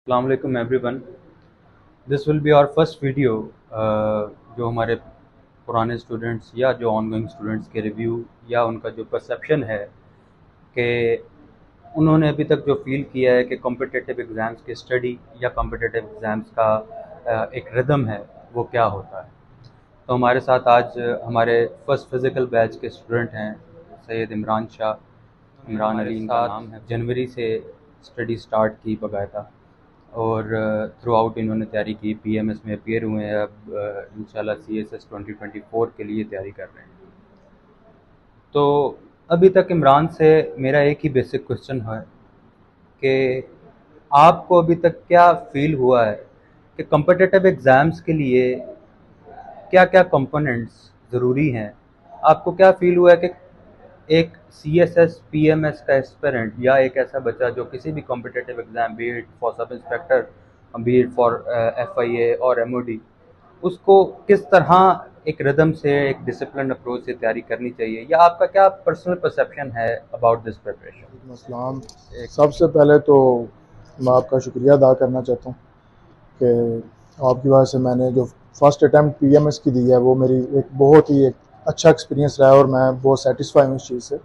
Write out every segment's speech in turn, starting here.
अस्सलाम वालेकुम everyone. This will be our first video जो हमारे पुराने स्टूडेंट्स या जो ऑनगोइंग स्टूडेंट्स के रिव्यू या उनका जो परसेप्शन है कि उन्होंने अभी तक जो फील किया है कि कॉम्पिटिटिव एग्ज़ाम्स की स्टडी या कॉम्पिटिटिव एग्ज़ाम्स का एक रिदम है वो क्या होता है। तो हमारे साथ आज हमारे फर्स्ट फिज़िकल बैच के स्टूडेंट हैं सैयद इमरान शाह, इमरान अली इनका नाम है। जनवरी से स्टडी स्टार्ट की बाकायदा और थ्रू आउट इन्होंने तैयारी की, पीएमएस में अपीयर हुए हैं। अब इंशाल्लाह सीएसएस 2024 के लिए तैयारी कर रहे हैं। तो अभी तक इमरान से मेरा एक ही बेसिक क्वेश्चन है कि आपको अभी तक क्या फील हुआ है कि कॉम्पिटिटिव एग्ज़ाम्स के लिए क्या क्या कंपोनेंट्स ज़रूरी हैं। आपको क्या फील हुआ है कि एक सीएसएस पीएमएस का एस्पिरेंट या एक ऐसा बच्चा जो किसी भी competitive exam, be it for sub inspector, be it for FIA और एमओडी, उसको किस तरह एक रिदम से, एक डिसिप्लिन अप्रोच से तैयारी करनी चाहिए, या आपका क्या पर्सनल परसेप्शन है अबाउट दिस प्रिपरेशन? अस्सलाम। सबसे पहले तो मैं आपका शुक्रिया अदा करना चाहता हूँ कि आपकी वजह से मैंने जो फर्स्ट अटैम्प्ट पीएमएस की दी है वो मेरी एक बहुत ही एक अच्छा एक्सपीरियंस रहा है और मैं बहुत सेटिस्फाई हूँ इस चीज़ से।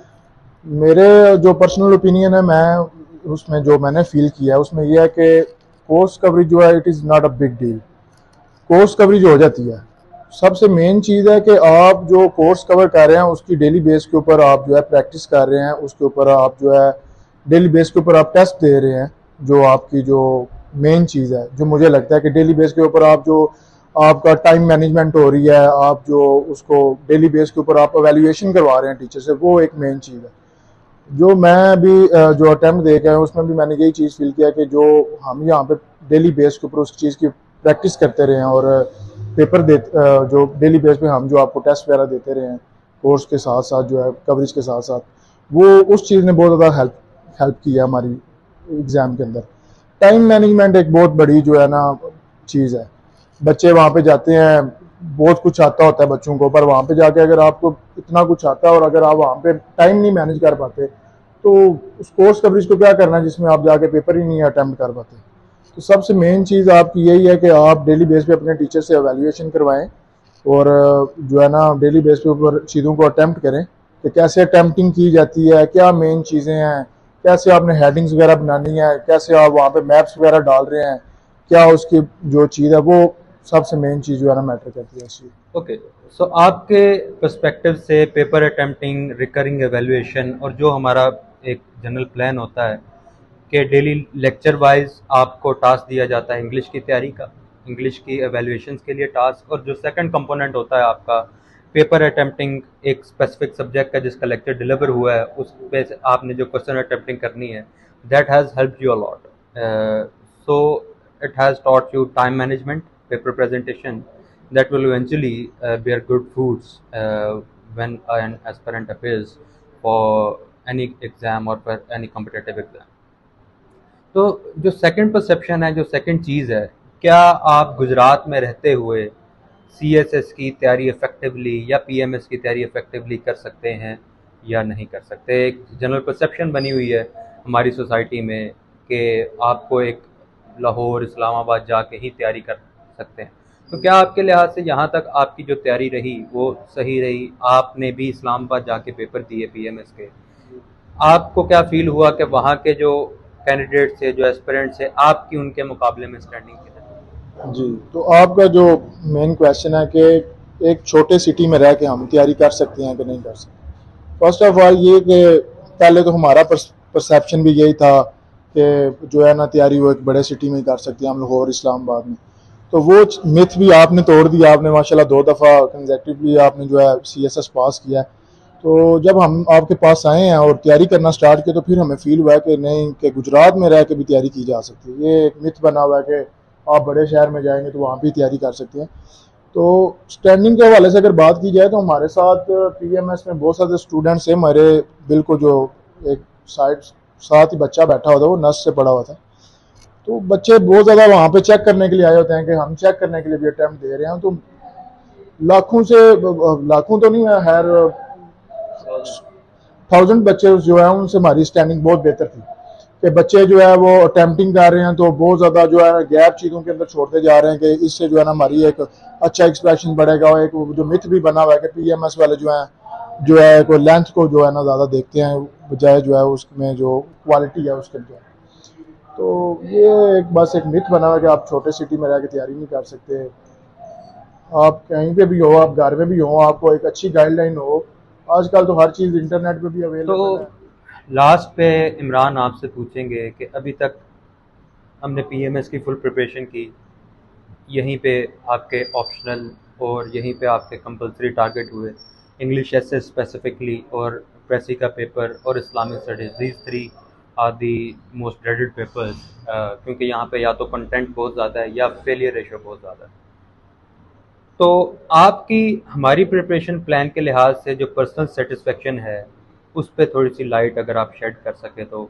मेरे जो पर्सनल ओपिनियन है, मैं उसमें जो मैंने फील किया है उसमें यह है कि कोर्स कवरेज जो है it is not a big deal. Course coverage हो जाती है। सबसे मेन चीज़ है कि आप जो कोर्स कवर कर रहे हैं उसकी डेली बेस के ऊपर आप जो है प्रैक्टिस कर रहे हैं, उसके ऊपर आप जो है डेली बेस के ऊपर आप टेस्ट दे रहे हैं। जो आपकी जो मेन चीज़ है, जो मुझे लगता है कि डेली बेस के ऊपर आप जो आपका टाइम मैनेजमेंट हो रही है, आप जो उसको डेली बेस के ऊपर आप एवेल्युएशन करवा रहे हैं टीचर से, वो एक मेन चीज़ है। जो मैं भी जो अटैम्प्ट दे के आया हूँ उसमें भी मैंने यही चीज़ फील किया कि जो हम यहाँ पे डेली बेस के ऊपर उस चीज़ की प्रैक्टिस करते रहे हैं और पेपर दे जो डेली बेस पे हम जो आपको टेस्ट वगैरह देते रहे हैं कोर्स के साथ साथ जो है कवरेज के साथ साथ, वो उस चीज़ ने बहुत ज़्यादा हेल्प किया हमारी एग्ज़ाम के अंदर। टाइम मैनेजमेंट एक बहुत बड़ी जो है ना चीज़ है। बच्चे वहाँ पे जाते हैं, बहुत कुछ आता होता है बच्चों को, पर वहाँ पे जाके अगर आपको इतना कुछ आता है और अगर आप वहाँ पे टाइम नहीं मैनेज कर पाते तो उस कोर्स कवरेज को क्या करना जिसमें आप जाके पेपर ही नहीं अटेम्प्ट कर पाते। तो सबसे मेन चीज़ आपकी यही है कि आप डेली बेस पे अपने टीचर से एवेल्युएशन करवाएं और जो है ना डेली बेस पे ऊपर चीज़ों को अटेम्प्ट करें कि कैसे अटेम्प्टिंग की जाती है, क्या मेन चीज़ें हैं, कैसे आपने हेडिंग्स वगैरह बनानी है, कैसे आप वहाँ पे मैप्स वगैरह डाल रहे हैं, क्या उसकी जो चीज़ है वो सबसे मेन चीज़ जो है ना मैटर करती है इस चीज़। ओके, सो आपके पर्सपेक्टिव से पेपर अटेम्प्टिंग, रिकरिंग एवेल्युएशन और जो हमारा एक जनरल प्लान होता है कि डेली लेक्चर वाइज आपको टास्क दिया जाता है इंग्लिश की तैयारी का, इंग्लिश की एवेल्युएशन के लिए टास्क, और जो सेकंड कंपोनेंट होता है आपका पेपर अटेम्प्टिंग, एक स्पेसिफिक सब्जेक्ट का जिसका लेक्चर डिलीवर हुआ है उस पे से आपने जो क्वेश्चन अटेम्प्टिंग करनी है, that has helped you a lot. So it has taught you time management, paper presentation, that will eventually bear good fruits when an aspirant appears for any exam or for any competitive exam. तो जो second perception है, जो second चीज़ है, क्या आप गुजरात में रहते हुए सीएसएस की तैयारी इफेक्टिवली या पीएमएस की तैयारी इफेक्टिवली कर सकते हैं या नहीं कर सकते? एक जनरल परसेप्शन बनी हुई है हमारी सोसाइटी में कि आपको एक लाहौर, इस्लामाबाद जाके ही तैयारी कर सकते हैं। तो क्या आपके लिहाज से यहाँ तक आपकी जो तैयारी रही वो सही रही? आपने भी इस्लामाबाद जाके पेपर दिए पीएमएस के, आपको क्या फील हुआ कि वहाँ के जो कैंडिडेट थे, जो एस्पिरेंट्स थे, आपकी उनके मुकाबले में स्टैंडिंग कितनी? जी, तो आपका जो मेन क्वेश्चन है कि एक छोटे सिटी में रह के हम तैयारी कर सकते हैं कि नहीं कर सकते। फर्स्ट ऑफ ऑल ये कि पहले तो हमारा परसेप्शन भी यही था कि जो है ना तैयारी वो एक बड़े सिटी में ही कर सकते हैं हम लाहौर इस्लामाबाद में। तो वो मिथ भी आपने तोड़ दिया। आपने माशाल्लाह 2 दफ़ा कंसेक्टिवली आपने जो है सीएसएस पास किया है। तो जब हम आपके पास आए हैं और तैयारी करना स्टार्ट किया तो फिर हमें फील हुआ है कि नहीं, कि गुजरात में रह के भी तैयारी की जा सकती है। ये एक मिथ बना हुआ है कि आप बड़े शहर में जाएंगे तो वहाँ भी तैयारी कर सकते हैं। तो स्टैंडिंग के हवाले से अगर बात की जाए तो हमारे साथ पीएमएस में बहुत सारे स्टूडेंट्स हैं। हमारे बिल्कुल जो एक साइड साथ ही बच्चा बैठा होता है वो नर्स से पढ़ा हुआ था। तो बच्चे बहुत ज़्यादा वहाँ पे चेक करने के लिए आए होते हैं कि हम चेक करने के लिए भी अटैम्प्ट दे रहे हैं। तो लाखों तो नहीं है, हर 1000 बच्चे जो है उनसे हमारी स्टैंडिंग बहुत बेहतर थी। कि बच्चे जो है वो अटेम्प्टिंग कर रहे हैं तो बहुत ज़्यादा जो है गैप चीज़ों के अंदर छोड़ते जा रहे हैं कि इससे जो है ना हमारी एक अच्छा एक्सप्रेशन बढ़ेगा। और एक जो मिथ भी बना हुआ है कि पीएमएस वाले जो है कोई लेंथ को जो है ना ज़्यादा देखते हैं बजाय जो है उसमें जो क्वालिटी है उसके जो है। तो ये एक बस एक मिथ बना हुआ है कि आप छोटे सिटी में रह के तैयारी नहीं कर सकते। आप कहीं पे भी हो, आप घर में भी हो, आपको एक अच्छी गाइडलाइन हो। आजकल तो हर चीज़ इंटरनेट पे भी तो अवेलेबल है। लास्ट पे इमरान आपसे पूछेंगे कि अभी तक हमने पीएमएस की फुल प्रिपरेशन की, यहीं पे आपके ऑप्शनल और यहीं पे आपके कंपलसरी टारगेट हुए, इंग्लिश एसे स्पेसिफिकली और प्रेसी का पेपर और Islamic studies, these three are the most dreaded papers, क्योंकि यहाँ पे या तो कंटेंट बहुत ज़्यादा है या फेलियर रेशो बहुत ज़्यादा है। तो आपकी हमारी प्रिपरेशन प्लान के लिहाज से जो पर्सनल सेटिस्फेक्शन है उस पर थोड़ी सी लाइट अगर आप शेड कर सके तो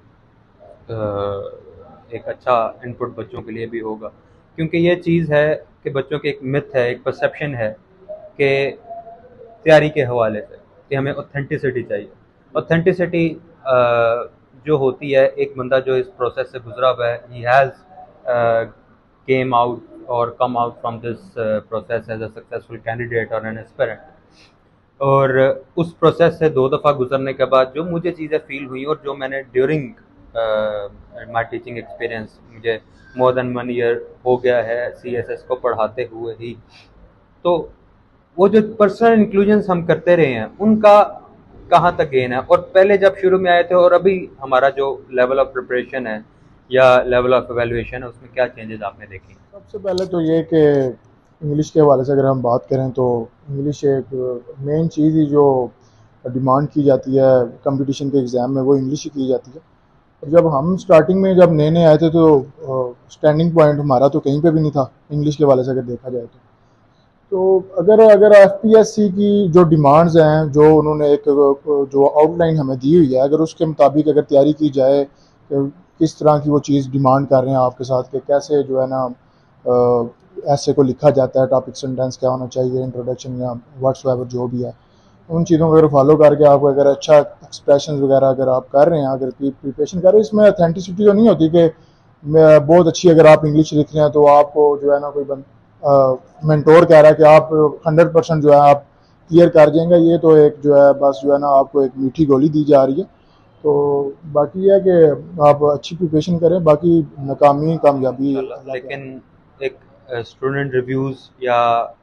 एक अच्छा इनपुट बच्चों के लिए भी होगा, क्योंकि ये चीज़ है कि बच्चों की एक मिथ है, एक परसेप्शन है कि तैयारी के हवाले से कि हमें ऑथेंटिसिटी चाहिए। ऑथेंटिसिटी जो होती है, एक बंदा जो इस प्रोसेस से गुजरा हुआ है, ही हैज़ केम आउट और come out from this process as a successful candidate और एन एस्पिरेंट, और उस प्रोसेस से 2 दफ़ा गुजरने के बाद जो मुझे चीज़ें फील हुई और जो मैंने ड्यूरिंग माई टीचिंग एक्सपीरियंस, मुझे मोर देन 1 ईयर हो गया है सीएसएस को पढ़ाते हुए ही, तो वो जो पर्सनल इंक्लूजन्स हम करते रहे हैं उनका कहाँ तक गेन है, और पहले जब शुरू में आए थे और अभी हमारा जो लेवल ऑफ प्रिपरेशन है या लेवल ऑफ एवेल्युएशन है उसमें क्या चेंजेस आपने देखी? सबसे पहले तो ये कि इंग्लिश के हवाले से अगर हम बात करें तो इंग्लिश एक मेन चीज़ ही जो डिमांड की जाती है कंपटीशन के एग्ज़ाम में, वो इंग्लिश ही की जाती है। और जब हम स्टार्टिंग में जब नए नए आए थे तो स्टैंडिंग पॉइंट हमारा तो कहीं पे भी नहीं था इंग्लिश के हवाले से अगर देखा जाए तो अगर अगर एफपीएससी की जो डिमांड्स हैं, जो उन्होंने एक जो आउटलाइन हमें दी हुई है, अगर उसके मुताबिक अगर तैयारी की जाए कि किस तरह की वो चीज़ डिमांड कर रहे हैं आपके साथ कि कैसे जो है ना ऐसे को लिखा जाता है, टॉपिक सेंटेंस क्या होना चाहिए, इंट्रोडक्शन या व्हाट्सएवर जो भी है, उन चीज़ों को अगर फॉलो करके आप अगर अच्छा एक्सप्रेशन वगैरह अगर आप कर रहे हैं, अगर प्रिपरेशन कर रहे हैं, इसमें अथेंटिसिटी तो नहीं होती कि बहुत अच्छी अगर आप इंग्लिश लिख रहे हैं तो आपको जो है ना कोई मेंटोर कह रहा है कि आप 100% जो है आप क्लियर कर जाएंगे। ये तो एक जो है बस जो है ना आपको एक मीठी गोली दी जा रही है। तो बाकी यह है कि आप अच्छी प्रिपरेशन करें, बाकी नाकामी कामयाबी। लेकिन एक स्टूडेंट रिव्यूज़ या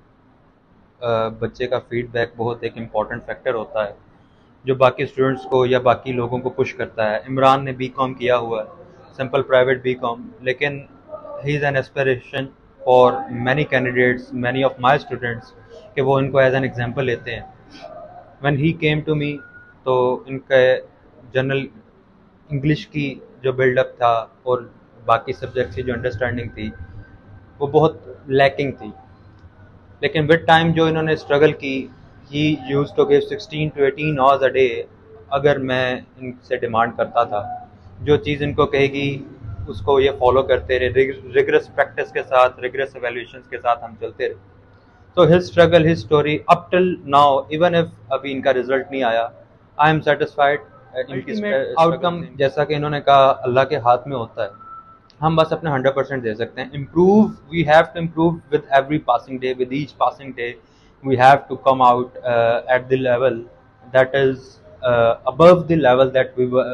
बच्चे का फीडबैक बहुत एक इम्पॉर्टेंट फैक्टर होता है जो बाकी स्टूडेंट्स को या बाकी लोगों को पुश करता है। इमरान ने बीकॉम किया हुआ है, सिंपल प्राइवेट बीकॉम, लेकिन he is an aspiration for many candidates, many of my students, कि वो इनको एज एन एग्जांपल लेते हैं। व्हेन ही केम टू मी तो इनका जनरल इंग्लिश की जो बिल्डअप था और बाकी सब्जेक्ट्स की जो अंडरस्टैंडिंग थी वो बहुत लैकिंग थी, लेकिन विद टाइम जो इन्होंने स्ट्रगल की, he used to give 16 to 18 hours a day. अगर मैं इनसे डिमांड करता था जो चीज़ इनको कहेगी उसको ये फॉलो करते रहे, रिगरस प्रैक्टिस के साथ, रिगरस एवेल्यूएशंस के साथ हम चलते रहे। तो his struggle, his story up till now, even if अभी इनका रिजल्ट नहीं आया, आई एम सेटिस्फाइड। इनकी आउटकम जैसा कि इन्होंने कहा अल्लाह के हाथ में होता है, हम बस अपने 100% दे सकते हैं। Improve, we have to improve with every passing day, with each passing day we have to come out at the level that is above the level that we were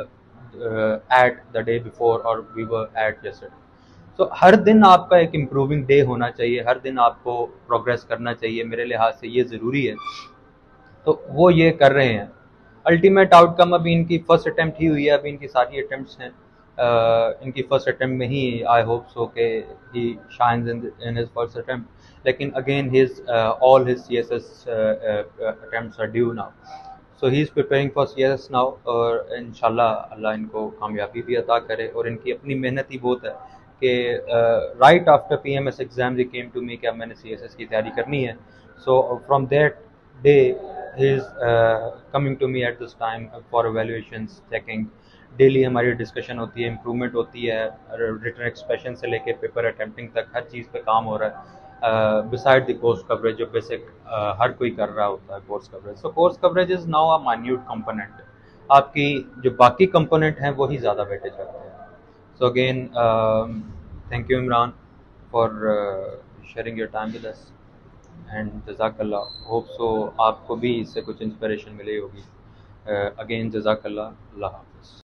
at the day before or we were at yesterday. तो हर दिन आपका एक improving day होना चाहिए, हर दिन आपको progress करना चाहिए, मेरे लिहाज से ये ज़रूरी है। तो वो ये कर रहे हैं। अल्टीमेट आउटकम अभी इनकी फर्स्ट अटैम्प्ट ही हुई है, अभी इनकी सारी अटैम्प्ट्स हैं, इनकी फर्स्ट अटैम्प्ट में ही आई होप सो के he shines in his first attempt, लेकिन again his all his CSS attempts are due now, so he is preparing for CSS now, और इंशाल्लाह अल्लाह इनको कामयाबी भी अता करे। और इनकी अपनी मेहनत ही बहुत है कि right after PMS exam he came to me कि अब मैंने सीएसएस की तैयारी करनी है। So from that day he is coming to me at this time for evaluations, checking, daily हमारी डिस्कशन होती है, इम्प्रूवमेंट होती है, रिटन एक्सप्रेशन से लेके पेपर अटेम्प्टिंग तक हर चीज़ पे काम हो रहा है, बिसाइड द कोर्स कवरेज जो बेसिक हर कोई कर रहा होता है course coverage. So course coverage is now a minute component, आपकी जो बाकी कंपोनेंट हैं वही ज़्यादा वेटेज रखते हैं। So again, thank you, Imran, for sharing your time with us. And जज़ाकल्ला, होप सो आपको भी इससे कुछ इंस्पिरेशन मिली होगी. अगेन जज़ाकल्ला, अल्लाह हाफ़िज़.